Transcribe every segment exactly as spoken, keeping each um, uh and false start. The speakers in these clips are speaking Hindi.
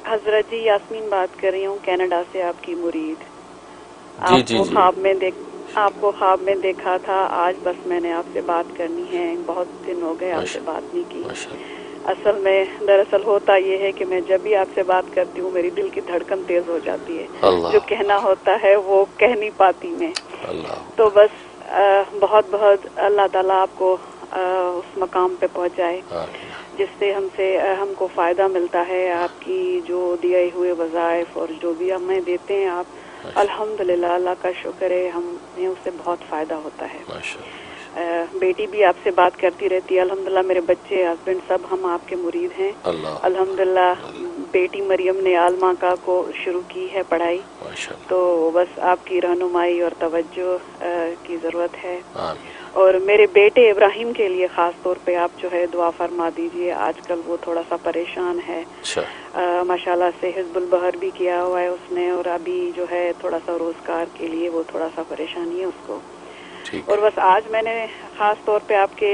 हजरत जी, यास्मीन बात कर रही हूँ कनाडा से, आपकी मुरीद। जी जी आपको जी। ख्वाब में देख आपको ख्वाब में देखा था। आज बस मैंने आपसे बात करनी है, बहुत दिन हो गए आपसे माशा बात नहीं की। माशाल्लाह। असल में दरअसल होता ये है कि मैं जब भी आपसे बात करती हूँ मेरी दिल की धड़कन तेज हो जाती है। जो अल्लाह कहना होता है वो कह नहीं पाती मैं। तो अल्लाह। बस आ, बहुत बहुत अल्लाह ताला आपको आ, उस मकाम पे पहुँचाए आमीन। जिससे हमसे हमको फ़ायदा मिलता है। आपकी जो दिए हुए वज़ाइफ और जो भी हमें देते हैं आप, अल्हम्दुलिल्लाह, अल्लाह का शुक्र है, हमें उससे बहुत फ़ायदा होता है। माशाल्लाह। बेटी भी आपसे बात करती रहती है, अल्हम्दुलिल्लाह। मेरे बच्चे, हस्बैंड, सब हम आपके मुरीद हैं, अल्लाह अल्हम्दुलिल्लाह। बेटी मरियम ने आलमा का को शुरू की है पढ़ाई, माशाल्लाह। तो बस आपकी रहनुमाई और तवज्जो की ज़रूरत है। आमीन। और मेरे बेटे इब्राहिम के लिए ख़ास तौर पे आप जो है दुआ फरमा दीजिए। आजकल वो थोड़ा सा परेशान है। माशाल्लाह से हिज़्बुल बहर भी किया हुआ है उसने, और अभी जो है थोड़ा सा रोज़गार के लिए वो थोड़ा सा परेशानी है उसको। और बस आज मैंने ख़ास तौर पे आपके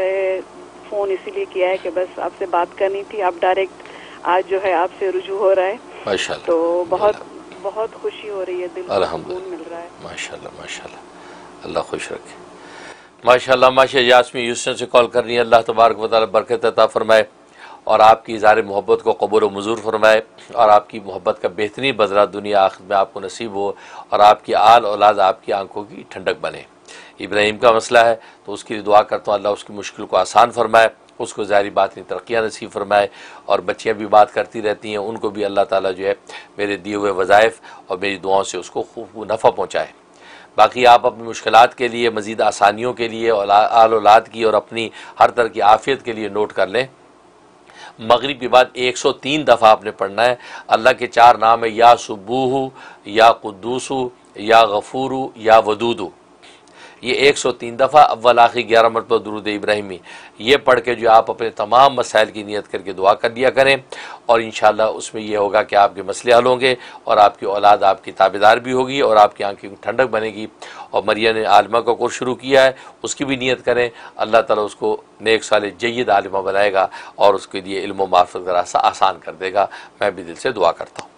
फ़ोन इसीलिए किया है कि बस आपसे बात करनी थी। आप डायरेक्ट आज जो है आपसे रुजू हो रहा है, माशाल्लाह। तो बहुत बहुत खुशी हो रही है, दिल को सुकून मिल रहा है। माशाल्लाह माशाल्लाह। अल्लाह खुश रखे। माशाल्लाह माशाल्लाह। यास्मीन ह्यूस्टन से कॉल कर रही है। अल्लाह तबारक व तआला बरकत अता फरमाए और आपकी इज़हार मोहब्बत को कबूल व मंजूर फरमाए और आपकी मोहब्बत का बेहतरीन बदला दुनिया आखिरत में आपको नसीब हो और आपकी आल औलाद आपकी आंखों की ठंडक बने। इब्राहिम का मसला है तो उसकी लिए दुआ करता हूँ, अल्लाह उसकी मुश्किल को आसान फरमाए, उसको ज़ाहिरी बात नहीं तरक्याँ नसीब फरमाए। और बच्चियाँ भी बात करती रहती हैं, उनको भी अल्लाह ताला जो है मेरे दिए हुए वज़ाइफ और मेरी दुआओं से उसको खूब नफ़ा पहुँचाए। बाकी आप अपनी मुश्किलात के लिए, मज़ीद आसानियों के लिए, आल औलाद की और अपनी हर तरह की आफ़ियत के लिए नोट कर लें। मगरिब के बाद एक सौ तीन दफ़ा आपने पढ़ना है। अल्लाह के चार नाम है, या सुबूहु, या कुद्दूसु, या गफूरु, या वदूदु। ये एक सौ तीन दफ़ा अव्वल आखिर ग्यारह मरतबा दुरूद इब्राहिमी ये पढ़ के जो आप अपने तमाम मसाइल की नियत करके दुआ कर दिया करें और इंशाअल्लाह उसमें यह होगा कि आपके मसले हल होंगे और आपकी औलाद आपकी ताबेदार भी होगी और आपकी आंखें की ठंडक बनेगी। और मरियम ने आलिमा का कोर्स शुरू किया है, उसकी भी नियत करें, अल्लाह ताला उसको नेक साले जय्यद आलिमा बनाएगा और उसके लिए इल्म व मार्फत का रास्ता आसान कर देगा। मैं भी दिल से दुआ करता हूँ।